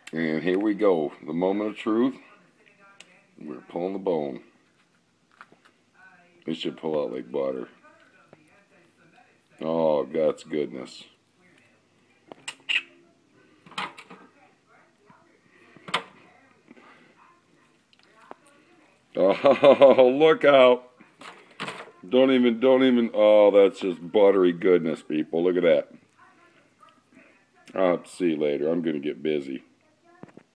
And here we go. The moment of truth. We're pulling the bone. It should pull out like butter. Oh, God's goodness. Oh, look out. Don't even. Oh, that's just buttery goodness, people. Look at that. I'll have to see you later. I'm going to get busy.